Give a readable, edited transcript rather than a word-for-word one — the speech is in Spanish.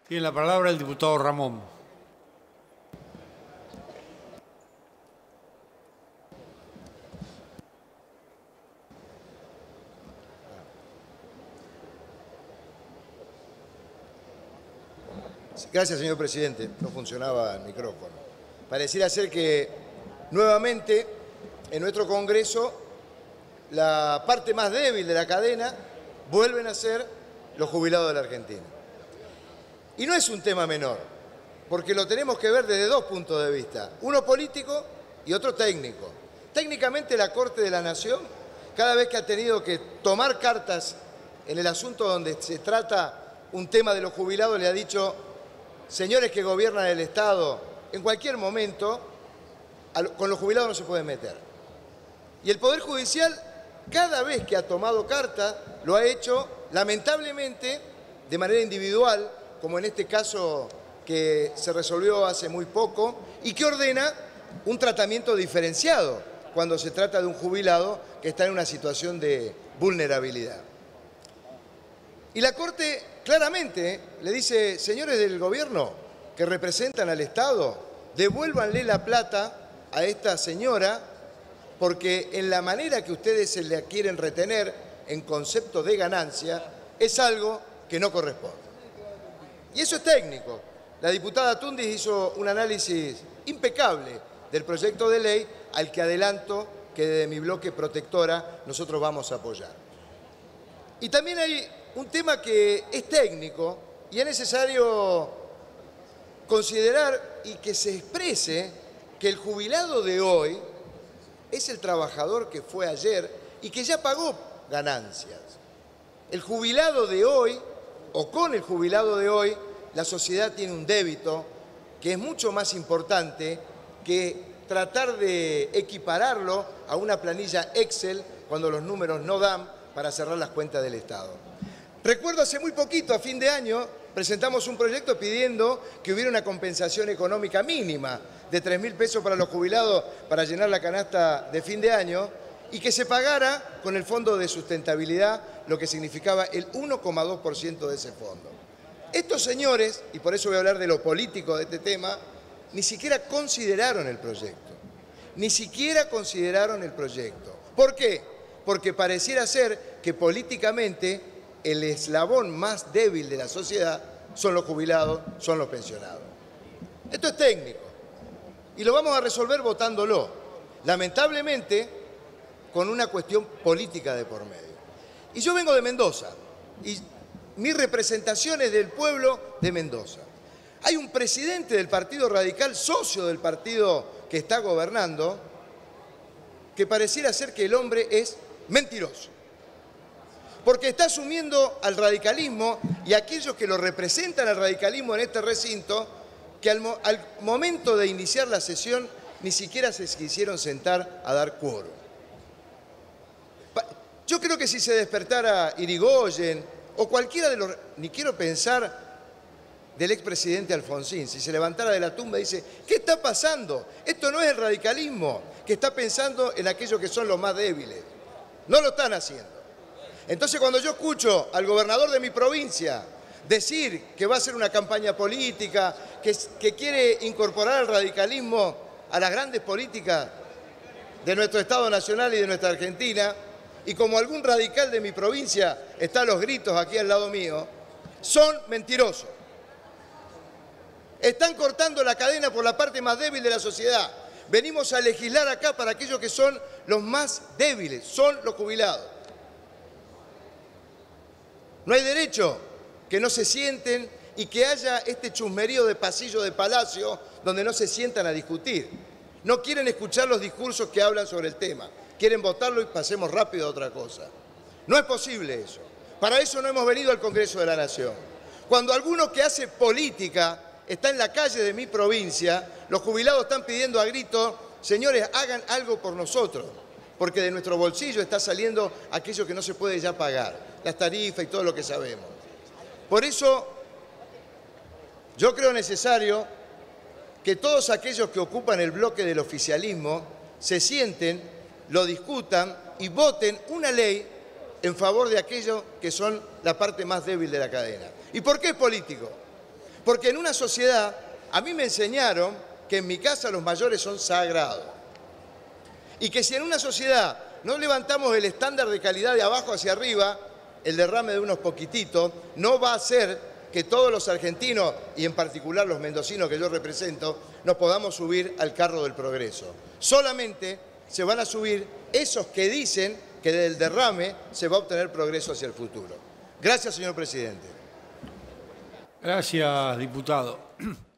Tiene la palabra el diputado Ramón. Gracias, señor presidente. No funcionaba el micrófono. Pareciera ser que nuevamente en nuestro Congreso la parte más débil de la cadena vuelven a ser los jubilados de la Argentina. Y no es un tema menor, porque lo tenemos que ver desde dos puntos de vista, uno político y otro técnico. Técnicamente la Corte de la Nación, cada vez que ha tenido que tomar cartas en el asunto donde se trata un tema de los jubilados, le ha dicho: señores que gobiernan el Estado, en cualquier momento con los jubilados no se pueden meter. Y el Poder Judicial, cada vez que ha tomado carta, lo ha hecho, lamentablemente, de manera individual, como en este caso que se resolvió hace muy poco, y que ordena un tratamiento diferenciado cuando se trata de un jubilado que está en una situación de vulnerabilidad. Y la Corte claramente le dice: señores del gobierno que representan al Estado, devuélvanle la plata a esta señora, porque en la manera que ustedes se la quieren retener en concepto de ganancia es algo que no corresponde. Y eso es técnico. La diputada Tundis hizo un análisis impecable del proyecto de ley, al que adelanto que desde mi bloque Protectora nosotros vamos a apoyar. Y también hay un tema que es técnico y es necesario considerar y que se exprese que el jubilado de hoy es el trabajador que fue ayer y que ya pagó ganancias. El jubilado de hoy, o con el jubilado de hoy, la sociedad tiene un débito que es mucho más importante que tratar de equipararlo a una planilla Excel cuando los números no dan para cerrar las cuentas del Estado. Recuerdo hace muy poquito, a fin de año, presentamos un proyecto pidiendo que hubiera una compensación económica mínima de 3.000 pesos para los jubilados para llenar la canasta de fin de año y que se pagara con el Fondo de Sustentabilidad, lo que significaba el 1,2% de ese fondo. Estos señores, y por eso voy a hablar de lo político de este tema, ni siquiera consideraron el proyecto. Ni siquiera consideraron el proyecto. ¿Por qué? Porque pareciera ser que políticamente el eslabón más débil de la sociedad son los jubilados, son los pensionados. Esto es técnico y lo vamos a resolver votándolo, lamentablemente con una cuestión política de por medio. Y yo vengo de Mendoza y mi representación es del pueblo de Mendoza. Hay un presidente del Partido Radical, socio del partido que está gobernando, que pareciera ser que el hombre es mentiroso, porque está asumiendo al radicalismo y a aquellos que lo representan al radicalismo en este recinto, que al momento de iniciar la sesión ni siquiera se quisieron sentar a dar quórum. Yo creo que si se despertara Irigoyen o cualquiera de los... ni quiero pensar del expresidente Alfonsín, si se levantara de la tumba y dice: ¿qué está pasando? Esto no es el radicalismo que está pensando en aquellos que son los más débiles. No lo están haciendo. Entonces, cuando yo escucho al gobernador de mi provincia decir que va a hacer una campaña política, que quiere incorporar al radicalismo a las grandes políticas de nuestro Estado Nacional y de nuestra Argentina, y como algún radical de mi provincia está a los gritos aquí al lado mío, son mentirosos. Están cortando la cadena por la parte más débil de la sociedad. Venimos a legislar acá para aquellos que son los más débiles, son los jubilados. No hay derecho que no se sienten y que haya este chusmerío de pasillo de palacio donde no se sientan a discutir. No quieren escuchar los discursos que hablan sobre el tema. Quieren votarlo y pasemos rápido a otra cosa. No es posible eso. Para eso no hemos venido al Congreso de la Nación. Cuando alguno que hace política está en la calle de mi provincia, los jubilados están pidiendo a gritos: señores, hagan algo por nosotros, porque de nuestro bolsillo está saliendo aquello que no se puede ya pagar, las tarifas y todo lo que sabemos. Por eso, yo creo necesario que todos aquellos que ocupan el bloque del oficialismo se sienten, lo discutan y voten una ley en favor de aquellos que son la parte más débil de la cadena. ¿Y por qué es político? Porque en una sociedad, a mí me enseñaron que en mi casa los mayores son sagrados. Y que si en una sociedad no levantamos el estándar de calidad de abajo hacia arriba, el derrame de unos poquititos no va a hacer que todos los argentinos, y en particular los mendocinos que yo represento, nos podamos subir al carro del progreso. Solamente se van a subir esos que dicen que del derrame se va a obtener progreso hacia el futuro. Gracias, señor presidente. Gracias, diputado.